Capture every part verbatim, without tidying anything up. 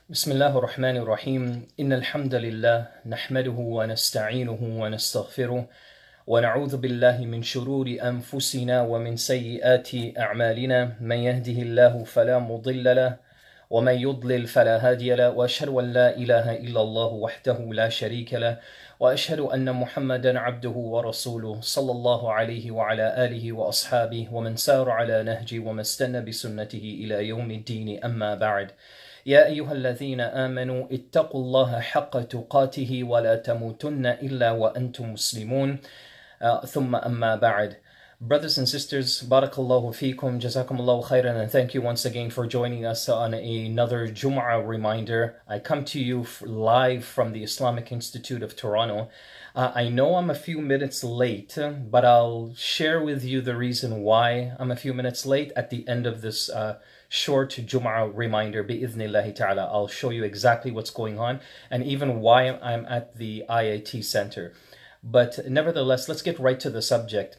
بسم الله الرحمن الرحيم إن الحمد لله نحمده ونستعينه ونستغفره ونعوذ بالله من شرور أنفسنا ومن سيئات أعمالنا من يهده الله فلا مضل له ومن يضلل فلا هادي له وأشهد أن لا إله إلا الله وحده لا شريك له وأشهد أن محمدا عبده ورسوله صلى الله عليه وعلى آله وأصحابه ومن سار على نهجه وما استنى بسنته إلى يوم الدين أما بعد. يا أيها الذين آمنوا اتقوا الله حق تقاته ولا تموتن إلا وأنتم مسلمون. Uh, ثم أما بعد. Brothers and sisters, barakallahu feekum, jazakumullahu khairan, and thank you once again for joining us on another Jumu'a Reminder. I come to you live from the Islamic Institute of Toronto. Uh, I know I'm a few minutes late, but I'll share with you the reason why I'm a few minutes late at the end of this uh, short Jumu'ah reminder, bi'idhnillahi ta'ala. I'll show you exactly what's going on and even why I'm at the I I T Center. But nevertheless, let's get right to the subject.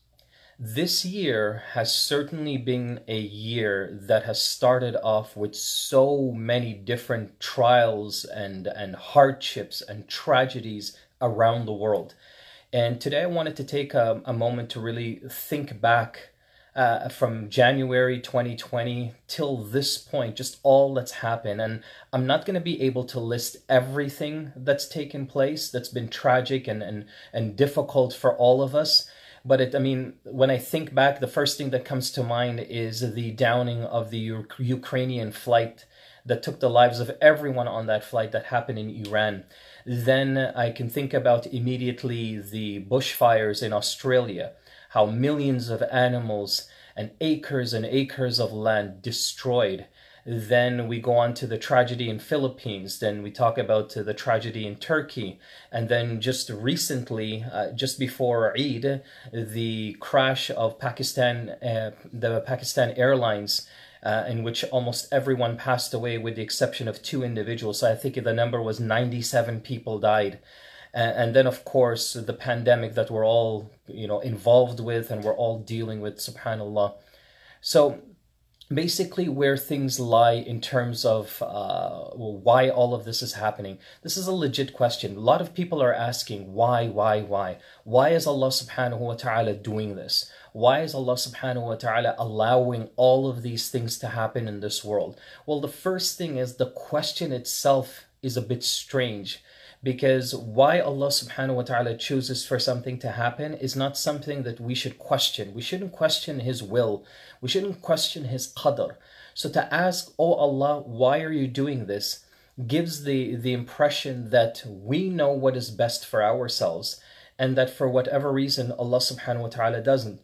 This year has certainly been a year that has started off with so many different trials and, and hardships and tragedies around the world. And today I wanted to take a, a moment to really think back Uh, from January twenty twenty till this point, just all that's happened. And I'm not going to be able to list everything that's taken place that's been tragic and, and, and difficult for all of us. But it, I mean, when I think back, the first thing that comes to mind is the downing of the U Ukrainian flight that took the lives of everyone on that flight that happened in Iran. Then I can think about immediately the bushfires in Australia, how millions of animals and acres and acres of land destroyed. Then we go on to the tragedy in Philippines. Then we talk about uh, the tragedy in Turkey. And then just recently, uh, just before Eid, the crash of Pakistan, uh, the Pakistan Airlines, uh, in which almost everyone passed away with the exception of two individuals. So I think the number was ninety-seven people died. And then, of course, the pandemic that we're all, you know, involved with and we're all dealing with, subhanAllah. So basically where things lie in terms of uh, why all of this is happening. This is a legit question. A lot of people are asking, why, why, why? Why is Allah subhanahu wa ta'ala doing this? Why is Allah subhanahu wa ta'ala allowing all of these things to happen in this world? Well, the first thing is the question itself is a bit strange. Because why Allah subhanahu wa ta'ala chooses for something to happen is not something that we should question. We shouldn't question His will. We shouldn't question His qadr. So to ask, oh Allah, why are you doing this? Gives the, the impression that we know what is best for ourselves and that for whatever reason Allah subhanahu wa ta'ala doesn't.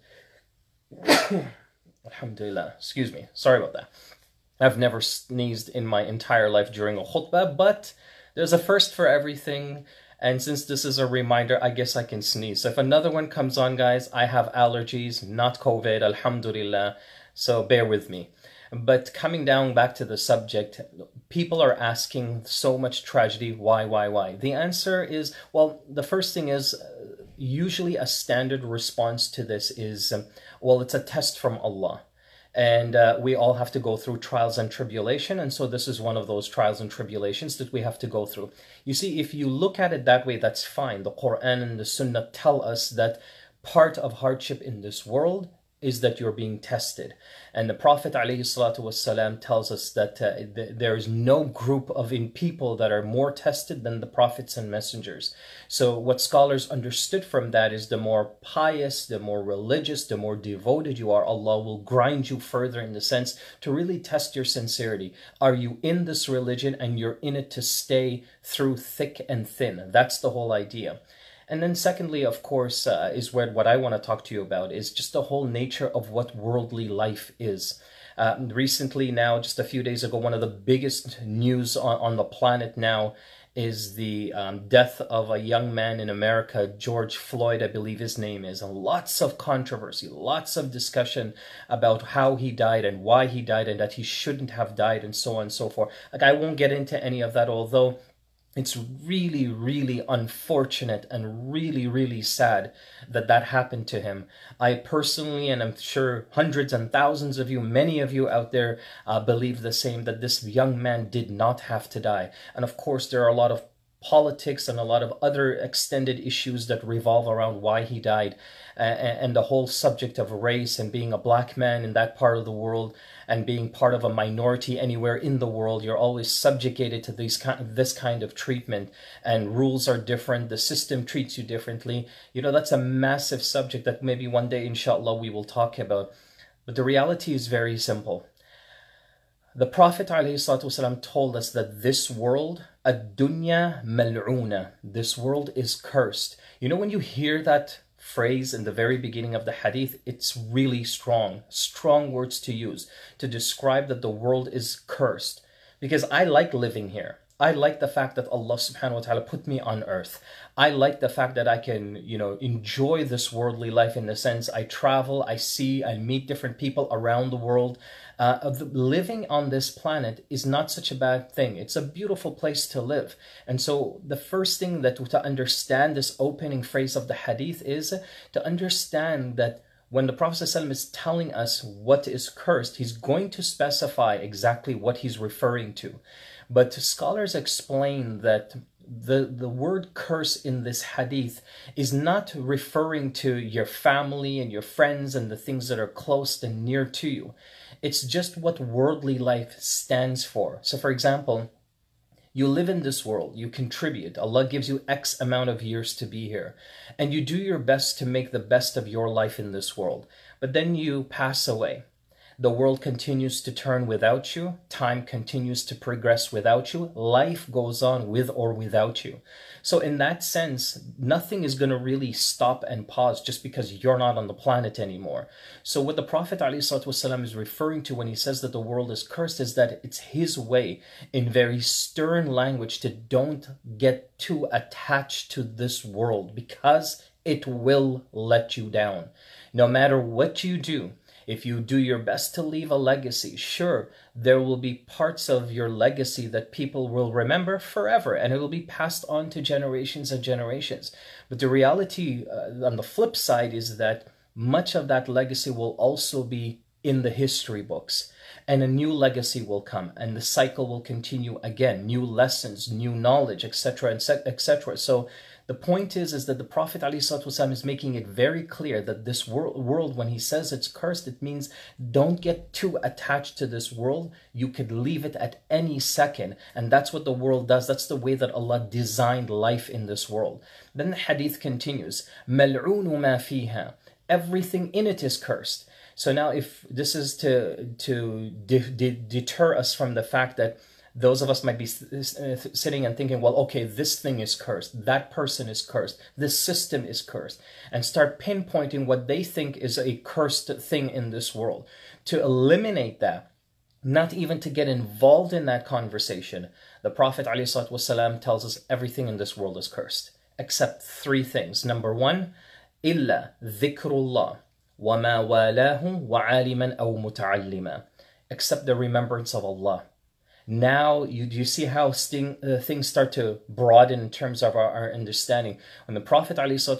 Alhamdulillah. Excuse me. Sorry about that. I've never sneezed in my entire life during a khutbah, but there's a first for everything, and since this is a reminder, I guess I can sneeze. So if another one comes on, guys, I have allergies, not COVID, alhamdulillah, so bear with me. But coming down back to the subject, people are asking so much tragedy, why, why, why? The answer is, well, the first thing is, usually a standard response to this is, well, it's a test from Allah. And uh, we all have to go through trials and tribulation. And so this is one of those trials and tribulations that we have to go through. You see, if you look at it that way, that's fine. The Quran and the Sunnah tell us that part of hardship in this world is that you're being tested. And the Prophet ﷺ tells us that uh, th there is no group of in people that are more tested than the prophets and messengers. So what scholars understood from that is the more pious, the more religious, the more devoted you are, Allah will grind you further in the sense to really test your sincerity. Are you in this religion and you're in it to stay through thick and thin? That's the whole idea. And then secondly, of course, uh, is where what I want to talk to you about is just the whole nature of what worldly life is. Uh, recently now, just a few days ago, one of the biggest news on, on the planet now is the um, death of a young man in America, George Floyd, I believe his name is. And lots of controversy, lots of discussion about how he died and why he died and that he shouldn't have died and so on and so forth. Like, I won't get into any of that, although It's really, really unfortunate and really, really sad that that happened to him. I personally, and I'm sure hundreds and thousands of you, many of you out there, uh, believe the same, that this young man did not have to die. And of course, there are a lot of politics and a lot of other extended issues that revolve around why he died, uh, and the whole subject of race and being a black man in that part of the world and being part of a minority anywhere in the world. You're always subjugated to these kind this kind of treatment, and rules are different. The system treats you differently. You know, that's a massive subject that maybe one day, inshallah, we will talk about. But the reality is very simple. The Prophet ﷺ told us that this world, ad-dunya mal'una, this world is cursed. You know, when you hear that phrase in the very beginning of the hadith, it's really strong, strong words to use to describe that the world is cursed. Because I like living here. I like the fact that Allah subhanahu wa ta'ala put me on earth. I like the fact that I can, you know, enjoy this worldly life in the sense I travel, I see, I meet different people around the world. Uh, living on this planet is not such a bad thing. It's a beautiful place to live. And so the first thing that to understand this opening phrase of the hadith is to understand that when the Prophet ﷺ is telling us what is cursed, he's going to specify exactly what he's referring to. But scholars explain that the, the word curse in this hadith is not referring to your family and your friends and the things that are close and near to you. It's just what worldly life stands for. So for example, you live in this world, you contribute, Allah gives you X amount of years to be here, and you do your best to make the best of your life in this world. But then you pass away. The world continues to turn without you. Time continues to progress without you. Life goes on with or without you. So in that sense, nothing is going to really stop and pause just because you're not on the planet anymore. So what the Prophet ﷺ is referring to when he says that the world is cursed is that it's his way in very stern language to don't get too attached to this world because it will let you down. No matter what you do, if you do your best to leave a legacy, sure, there will be parts of your legacy that people will remember forever, and it will be passed on to generations and generations. But the reality uh, on the flip side is that much of that legacy will also be in the history books, and a new legacy will come, and the cycle will continue again, new lessons, new knowledge, et cetera, et cetera. So the point is, is that the Prophet ﷺ is making it very clear that this world, world, when he says it's cursed, it means don't get too attached to this world. You could leave it at any second. And that's what the world does. That's the way that Allah designed life in this world. Then the hadith continues, مَلْعُونُ مَا فِيهَا. Everything in it is cursed. So now if this is to, to de de deter us from the fact that those of us might be sitting and thinking, well, okay, this thing is cursed, that person is cursed, this system is cursed, and start pinpointing what they think is a cursed thing in this world. To eliminate that, not even to get involved in that conversation, the Prophet ﷺ tells us everything in this world is cursed, except three things. Number one, إِلَّا ذِكْرُ اللَّهِ وَمَا وَالَاهُ وَعَالِمًا أَوْ مُتَعَلِّمًا. Except the remembrance of Allah. Now, you, you see how sting, uh, things start to broaden in terms of our, our understanding. When the Prophet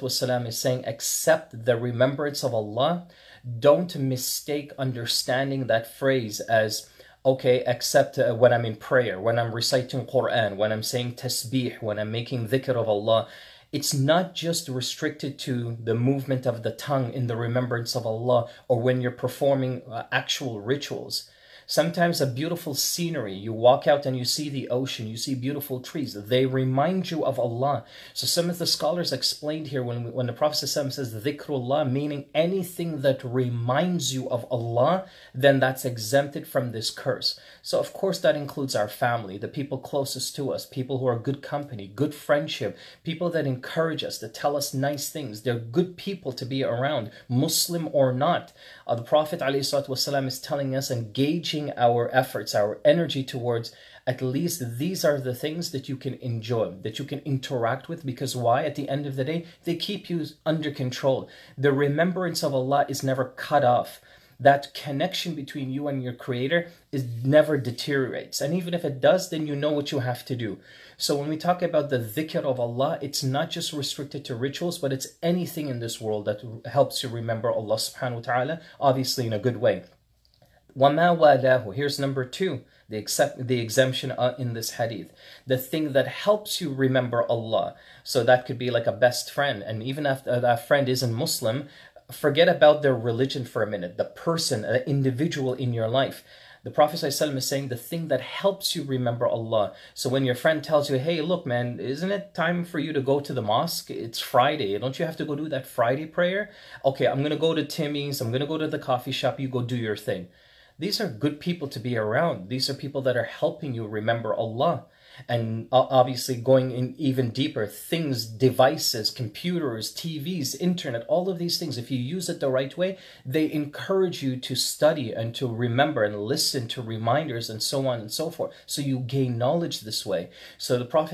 ﷺ is saying, accept the remembrance of Allah, don't mistake understanding that phrase as, okay, except uh, when I'm in prayer, when I'm reciting Quran, when I'm saying tasbih, when I'm making dhikr of Allah. It's not just restricted to the movement of the tongue in the remembrance of Allah or when you're performing uh, actual rituals. Sometimes a beautiful scenery, you walk out and you see the ocean, you see beautiful trees, they remind you of Allah. So some of the scholars explained here when, when the Prophet ﷺ says dhikrullah, meaning anything that reminds you of Allah, then that's exempted from this curse. So of course that includes our family, the people closest to us, people who are good company, good friendship, people that encourage us, that tell us nice things. They're good people to be around, Muslim or not. Uh, the Prophet ﷺ is telling us, engaging our efforts, our energy towards at least these are the things that you can enjoy, that you can interact with, because why? At the end of the day, they keep you under control. The remembrance of Allah is never cut off. that connection between you and your creator is never deteriorates. And even if it does, then you know what you have to do. So when we talk about the dhikr of Allah, it's not just restricted to rituals, but it's anything in this world that helps you remember Allah subhanahu wa ta'ala, obviously in a good way. وَمَا وَالَاهُ. Here's number two, the, accept, the exemption uh, in this hadith. The thing that helps you remember Allah. So that could be like a best friend. And even if that friend isn't Muslim, forget about their religion for a minute. The person, the individual in your life. The Prophet ﷺ is saying the thing that helps you remember Allah. So when your friend tells you, hey, look, man, isn't it time for you to go to the mosque? It's Friday. Don't you have to go do that Friday prayer? Okay, I'm going to go to Timmy's. I'm going to go to the coffee shop. You go do your thing. These are good people to be around. These are people that are helping you remember Allah. And obviously going in even deeper, things, devices, computers, T Vs, internet, all of these things, if you use it the right way, they encourage you to study and to remember and listen to reminders and so on and so forth. So you gain knowledge this way. So the Prophet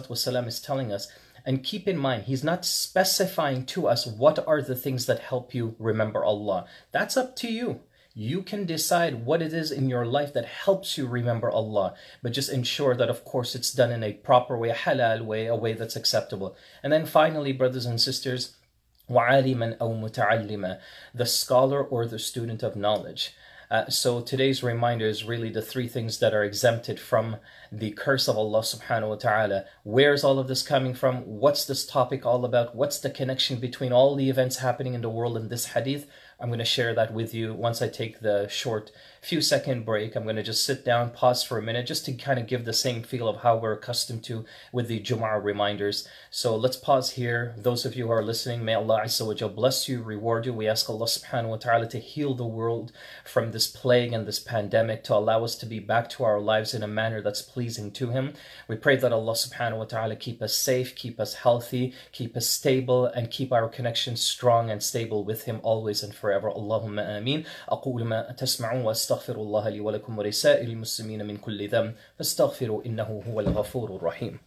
ﷺ is telling us, and keep in mind, he's not specifying to us what are the things that help you remember Allah. That's up to you. You can decide what it is in your life that helps you remember Allah, but just ensure that, of course, it's done in a proper way, a halal way, a way that's acceptable. And then finally, brothers and sisters, وَعَالِمًا أَوْ مُتَعَلِّمًا, the scholar or the student of knowledge. Uh, so today's reminder is really the three things that are exempted from the curse of Allah subhanahu wa ta'ala. Where's all of this coming from? What's this topic all about? What's the connection between all the events happening in the world and this hadith? I'm going to share that with you once I take the short few second break. I'm going to just sit down, pause for a minute, just to kind of give the same feel of how we're accustomed to with the Jumu'ah reminders. So let's pause here. Those of you who are listening, may Allah Azza wa Jal bless you, reward you. We ask Allah subhanahu wa ta'ala to heal the world from this plague and this pandemic, to allow us to be back to our lives in a manner that's pleasing to Him. We pray that Allah subhanahu wa ta'ala keep us safe, keep us healthy, keep us stable, and keep our connection strong and stable with Him always and forever. اللهم آمين. أقول ما تسمعون وأستغفر الله لي ولكم ولسائر المسلمين من كل ذنب فاستغفروا إنه هو الغفور الرحيم.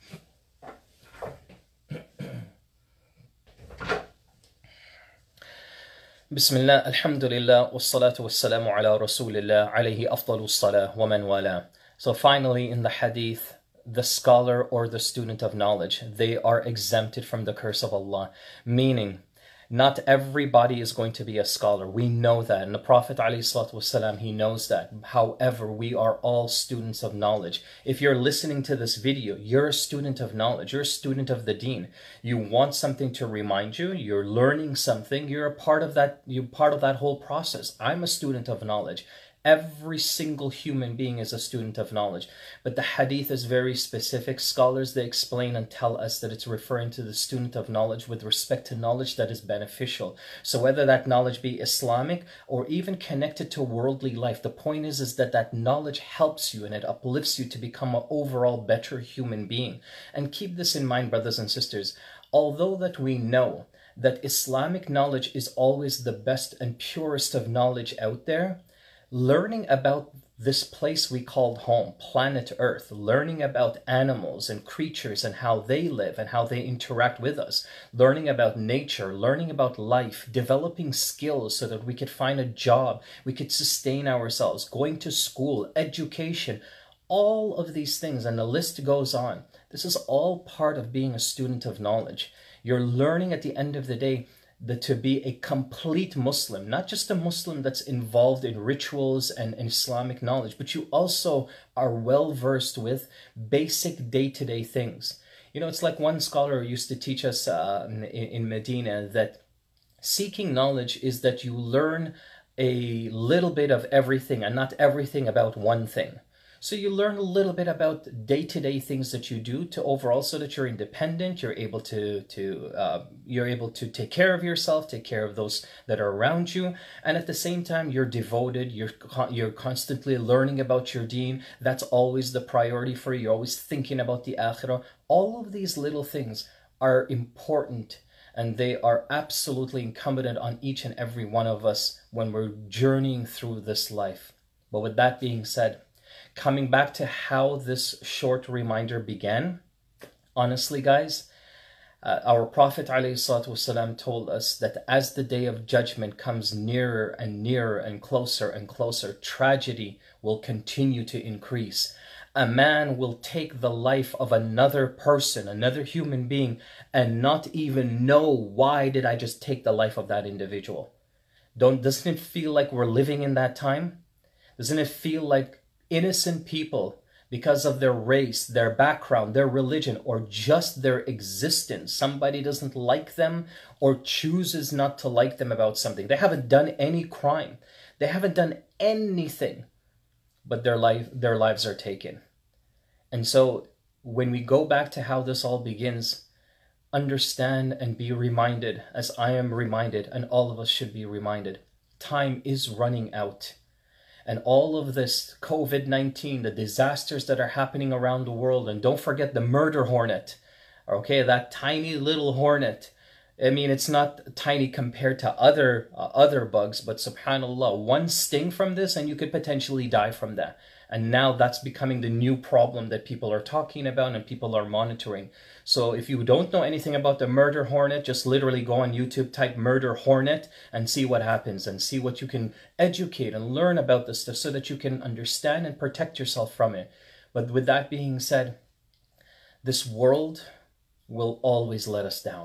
بسم الله الحمد لله والصلاة والسلام على رسول الله عليه أفضل الصلاة ومن والاه. So finally in the hadith, the scholar or the student of knowledge, they are exempted from the curse of Allah, meaning not everybody is going to be a scholar. We know that. And the Prophet ﷺ, he knows that. However, we are all students of knowledge. If you're listening to this video, you're a student of knowledge. You're a student of the deen. You want something to remind you. You're learning something. You're a part of that. You're part of that whole process. I'm a student of knowledge. Every single human being is a student of knowledge. But the hadith is very specific. Scholars, they explain and tell us that it's referring to the student of knowledge with respect to knowledge that is beneficial. So whether that knowledge be Islamic or even connected to worldly life, the point is, is that that knowledge helps you and it uplifts you to become an overall better human being. And keep this in mind, brothers and sisters. Although that we know that Islamic knowledge is always the best and purest of knowledge out there, learning about this place we called home, planet Earth, learning about animals and creatures and how they live and how they interact with us, learning about nature, learning about life, developing skills so that we could find a job, we could sustain ourselves, going to school, education, all of these things, and the list goes on. This is all part of being a student of knowledge. You're learning at the end of the day that to be a complete Muslim, not just a Muslim that's involved in rituals and, and Islamic knowledge, but you also are well versed with basic day-to-day things. You know, it's like one scholar used to teach us uh, in, in Medina that seeking knowledge is that you learn a little bit of everything and not everything about one thing. So you learn a little bit about day-to-day things that you do to overall, so that you're independent, you're able to to uh, you're able to take care of yourself, take care of those that are around you, and at the same time you're devoted. You're you're constantly learning about your deen. That's always the priority for you. You're always thinking about the akhirah. All of these little things are important, and they are absolutely incumbent on each and every one of us when we're journeying through this life. But with that being said, coming back to how this short reminder began, honestly, guys, Uh, our Prophet ﷺ told us that as the day of judgment comes nearer and nearer and closer and closer, tragedy will continue to increase. A man will take the life of another person, another human being, and not even know, why did I just take the life of that individual? Don't, doesn't it feel like we're living in that time? Doesn't it feel like innocent people, because of their race, their background, their religion, or just their existence, somebody doesn't like them or chooses not to like them about something? They haven't done any crime. They haven't done anything, but their life, their lives are taken. And so when we go back to how this all begins, understand and be reminded, as I am reminded, and all of us should be reminded, time is running out. And all of this COVID nineteen, the disasters that are happening around the world, and don't forget the murder hornet, okay, that tiny little hornet. I mean, it's not tiny compared to other uh, other bugs, but subhanAllah, one sting from this and you could potentially die from that. And now that's becoming the new problem that people are talking about and people are monitoring. So if you don't know anything about the murder hornet, just literally go on YouTube, type murder hornet, and see what happens, and see what you can educate and learn about this stuff so that you can understand and protect yourself from it. But with that being said, this world will always let us down,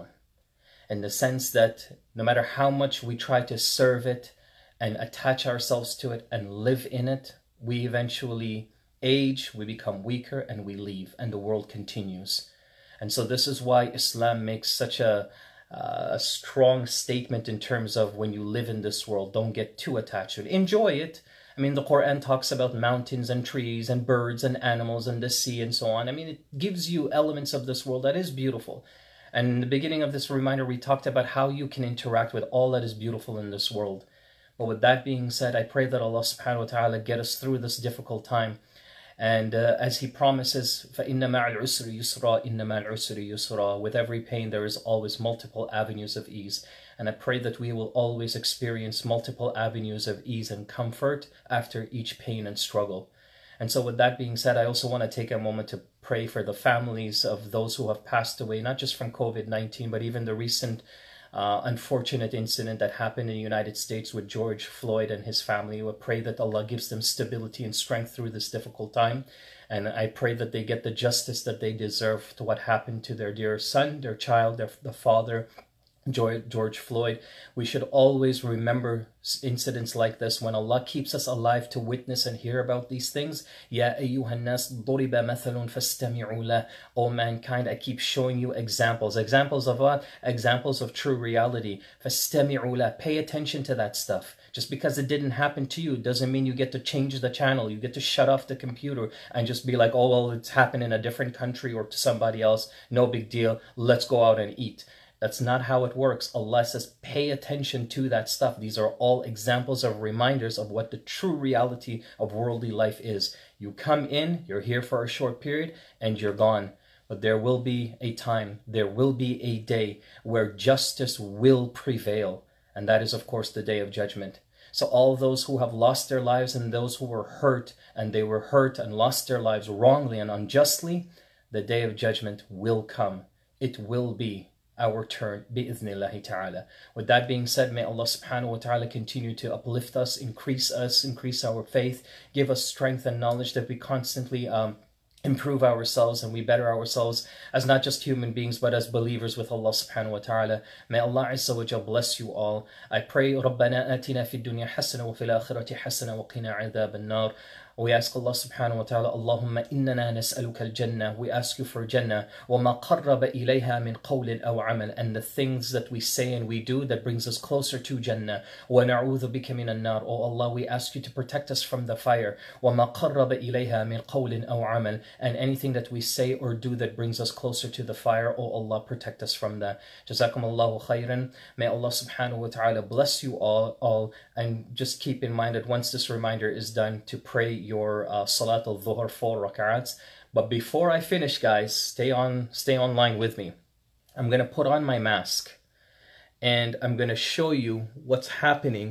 in the sense that no matter how much we try to serve it and attach ourselves to it and live in it, we eventually age, we become weaker, and we leave, and the world continues. And so this is why Islam makes such a, uh, a strong statement in terms of, when you live in this world, don't get too attached to it. Enjoy it. I mean, the Quran talks about mountains and trees and birds and animals and the sea and so on. I mean, it gives you elements of this world that is beautiful. And in the beginning of this reminder, we talked about how you can interact with all that is beautiful in this world. But with that being said, I pray that Allah subhanahu wa ta'ala get us through this difficult time. And uh, as He promises, فَإِنَّ مَعَ الْعُسْرِ يُسْرًا إِنَّ مَعَ الْعُسْرِ يُسْرًا, with every pain there is always multiple avenues of ease. And I pray that we will always experience multiple avenues of ease and comfort after each pain and struggle. And so with that being said, I also want to take a moment to pray for the families of those who have passed away, not just from COVID nineteen, but even the recent Uh, unfortunate incident that happened in the United States with George Floyd and his family. We pray that Allah gives them stability and strength through this difficult time. And I pray that they get the justice that they deserve to what happened to their dear son, their child, their the father, George Floyd. We should always remember incidents like this when Allah keeps us alive to witness and hear about these things. Ya ayyuhan nas duriba mathalun fastami'u lah. O mankind, I keep showing you examples. Examples of what? Examples of true reality. Fastami'u lah. Pay attention to that stuff. Just because it didn't happen to you doesn't mean you get to change the channel. You get to shut off the computer and just be like, oh, well, it's happened in a different country or to somebody else. No big deal. Let's go out and eat. That's not how it works. Allah says, pay attention to that stuff. These are all examples of reminders of what the true reality of worldly life is. You come in, you're here for a short period, and you're gone. But there will be a time, there will be a day where justice will prevail. And that is, of course, the day of judgment. So all those who have lost their lives and those who were hurt, and they were hurt and lost their lives wrongly and unjustly, the day of judgment will come. It will be our turn, bi'ithnillahi ta'ala. With that being said, may Allah subhanahu wa ta'ala continue to uplift us, increase us, increase our faith, give us strength and knowledge that we constantly um, improve ourselves and we better ourselves as not just human beings but as believers with Allah subhanahu wa ta'ala. May Allah azza wa jalla bless you all. I pray, رَبَّنَا آتِنَا فِي الدُّنْيَا حَسَنَةً وَفِي الْآخِرَةِ حَسَنَةً وَقِنَا عَذَابَ النَّارِ. We ask Allah subhanahu wa ta'ala, Allahumma innana nas'aluka al-jannah. We ask you for Jannah. وَمَا قَرَّبَ إِلَيْهَا مِنْ قَوْلٍ أَوْ عَمَلٍ. And the things that we say and we do that brings us closer to Jannah. وَنَعُوذُ بِكَ مِنَ النَّارِ. Oh Allah, we ask you to protect us from the fire. وَمَا قَرَّبَ إِلَيْهَا مِنْ قَوْلٍ أَوْ عَمَلٍ. And anything that we say or do that brings us closer to the fire, oh Allah, protect us from that. Jazakum Allahu khairan. May Allah subhanahu wa ta'ala bless you all, all. And just keep in mind that once this reminder is done, to pray your uh, Salat al-Dhuhr four rak'ats. But before I finish, guys, stay on, stay online with me. I'm going to put on my mask and I'm going to show you what's happening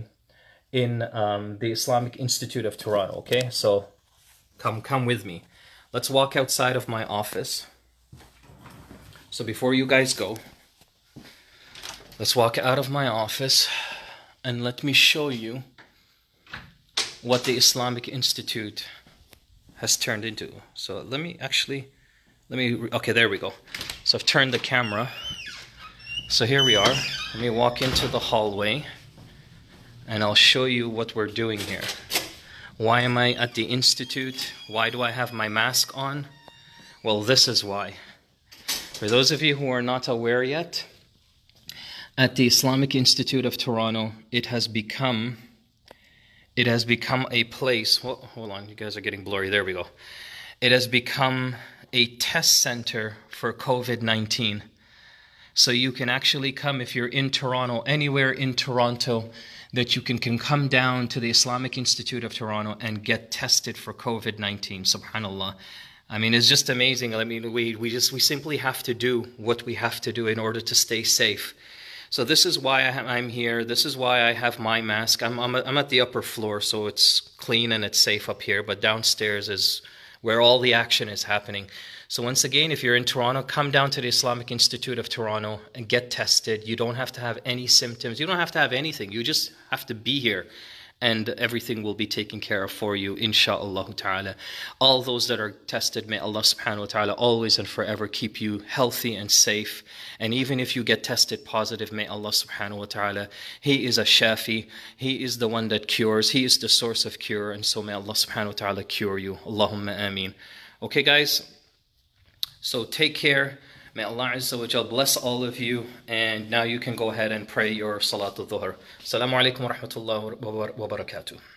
in um, the Islamic Institute of Toronto, okay? So come, come with me. Let's walk outside of my office. So before you guys go, Let's walk out of my office and let me show you what the Islamic Institute has turned into. So let me actually, let me, okay, there we go. So I've turned the camera. So here we are. Let me walk into the hallway and I'll show you what we're doing here. Why am I at the Institute? Why do I have my mask on? Well, this is why. For those of you who are not aware yet, at the Islamic Institute of Toronto, it has become it has become a place. Well, hold on, you guys are getting blurry. There we go. It has become a test center for COVID nineteen. So you can actually come, if you're in Toronto, anywhere in Toronto, that you can, can come down to the Islamic Institute of Toronto and get tested for COVID nineteen. Subhanallah. I mean, it's just amazing. I mean, we, we just we simply have to do what we have to do in order to stay safe. So this is why I, I'm here. This is why I have my mask. I'm, I'm, I'm at the upper floor, so it's clean and it's safe up here. But downstairs is where all the action is happening. So once again, if you're in Toronto, come down to the Islamic Institute of Toronto and get tested. You don't have to have any symptoms. You don't have to have anything. You just have to be here. And everything will be taken care of for you, insha'Allah ta'ala. All those that are tested, may Allah subhanahu wa ta'ala always and forever keep you healthy and safe. And even if you get tested positive, may Allah subhanahu wa ta'ala, He is a shafi. He is the one that cures. He is the source of cure. And so may Allah subhanahu wa ta'ala cure you. Allahumma ameen. Okay, guys? So take care. May Allah Azza wa Jal bless all of you. And now you can go ahead and pray your Salatul Dhuhr. Assalamu alaikum wa rahmatullahi wa barakatuh.